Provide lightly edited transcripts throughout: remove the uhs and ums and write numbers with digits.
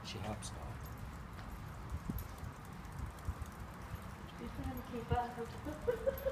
She hops off. She's trying to keep up.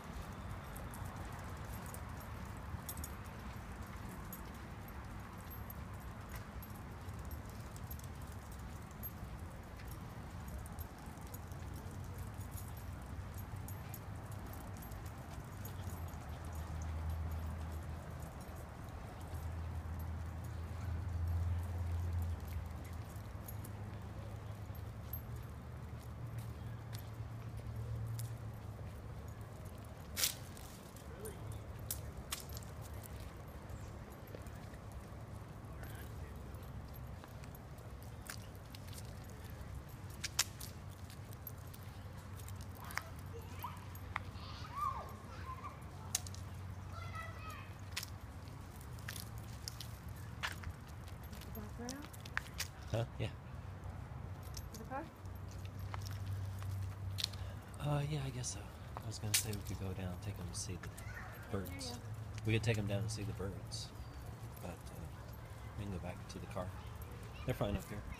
Huh? Yeah. The car? Yeah, I guess so. I was gonna say we could go down and take them to see the birds. Yeah. We could take them down to see the birds, but we can go back to the car. They're fine up here.